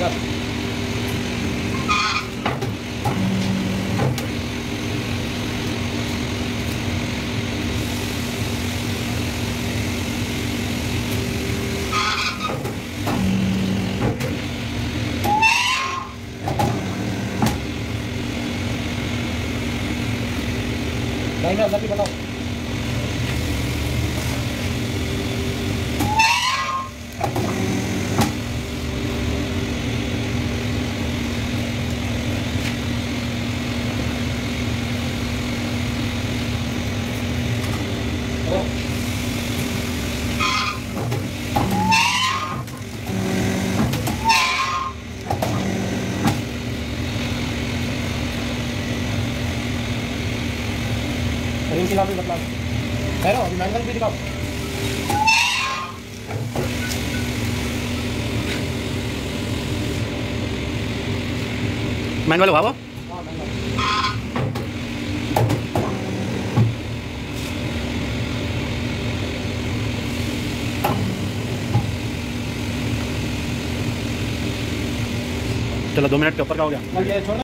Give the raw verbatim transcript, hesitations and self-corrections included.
नहीं मैं अंदर भी बताओ। रिंग की भी मतलब कह रहा हूँ मैनुअल भी दिखाओ। मैनुअल हुआ वो? हाँ मैनुअल। चलो दो मिनट के ऊपर का हो गया। छोड़